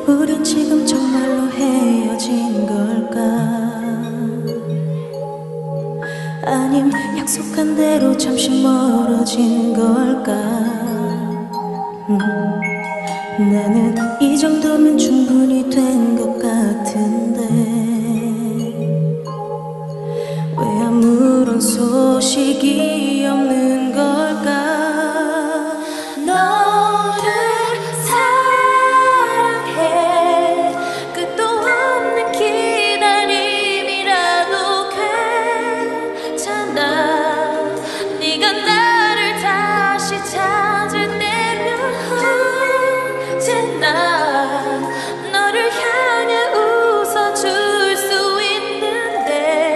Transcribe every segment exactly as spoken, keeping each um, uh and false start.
우린 지금 정말로 헤어진 걸까? 아님 약속한 대로 잠시 멀어진 걸까? 음, 나는 이 정도면 충분히 된 것 같은데 왜 아무런 소식이 없는 걸까? 너를 사랑해 끝도 없는 기다림이라도 괜찮아 네가 나를 다시 찾을 때면 언제나 너를 향해 웃어줄 수 있는데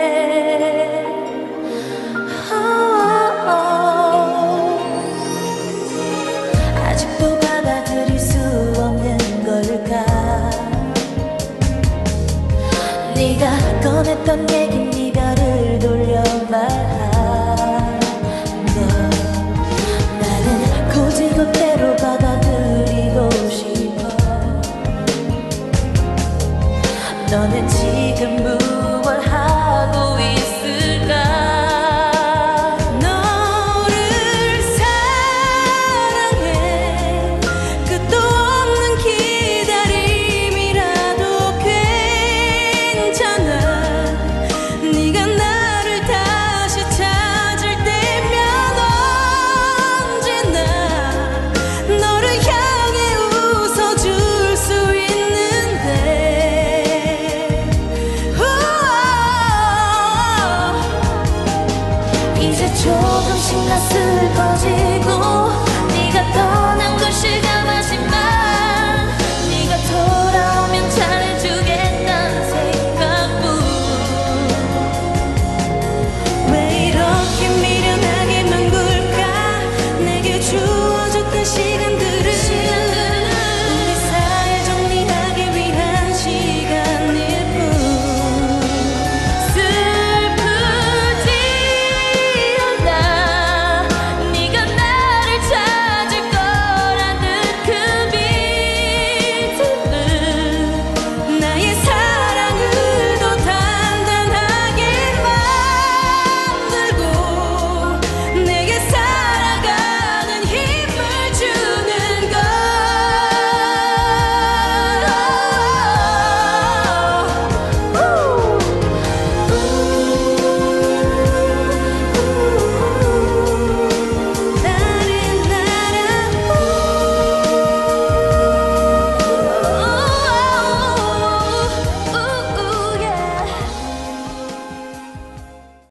oh, oh. 아직도 받아들일 수 없는 걸까? 네가 꺼냈던 얘긴 이별을 돌려 말한다. 나는 고지것대로 받아들이고 싶어. 너는 지금 무얼 하고 있어?